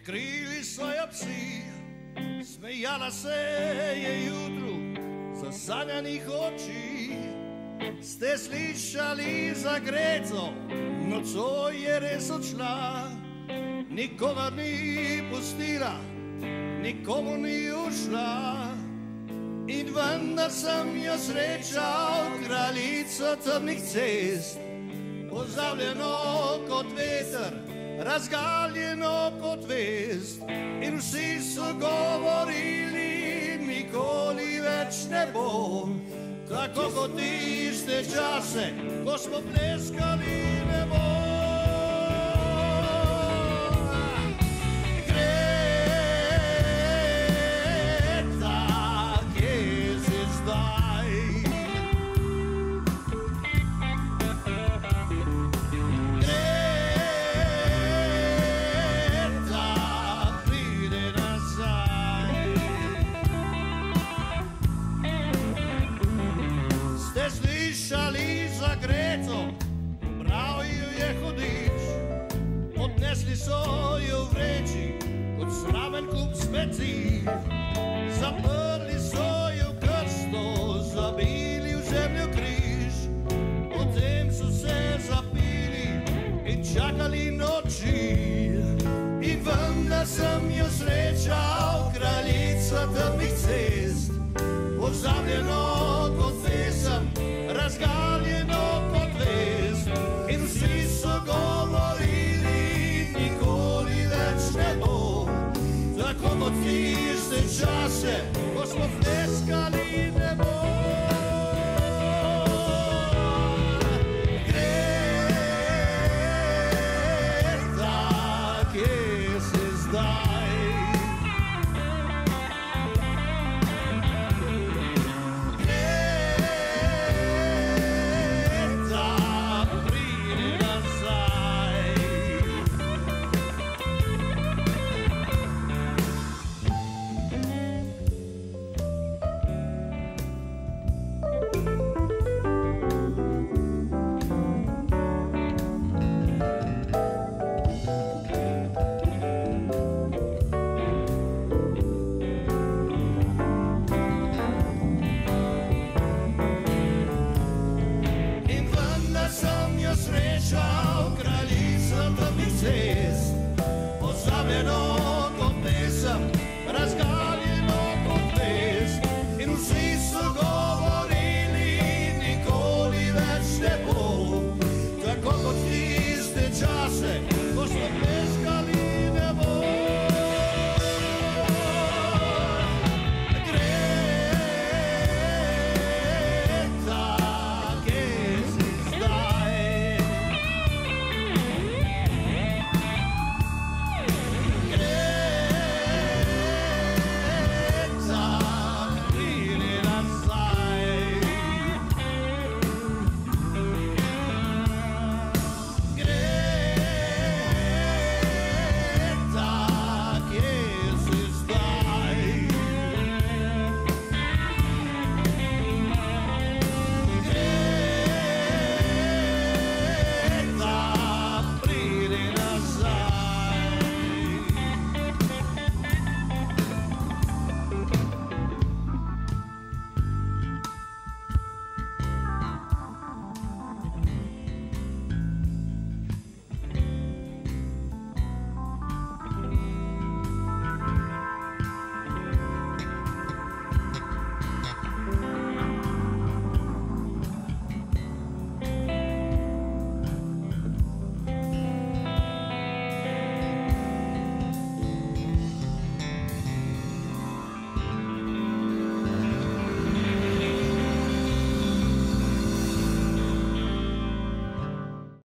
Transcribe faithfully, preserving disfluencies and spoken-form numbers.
Krili so jo psi, smejala se je jutru zasanjanih oči. Ste slišali za Greco, nocoj je res odšla, nikogar ni pustila, nikomu ni ušla. In vendar sem jo srečal, kraljico temnih cest, pozabljeno kot veter, razgaljeno kot vest. In vsi so govorili, nikoli več ne bo, tako kot tiste čase, ko smo pleskali nebo. Slišali za Greco, bral ju je hudič, odnesli so jo v vreči kot sramen kup smeti. Zaprli so jo v krsto, zabili v zemljo križ, potem so se zapili in čakali noči. In vendar sem jo srečal, kraljica temnih cest, pozabljeno kot pesem, razgaljeno kot vest. In vsi so govorili, nikoli več ne bo, tako kot tiste čase, ko smo pleskali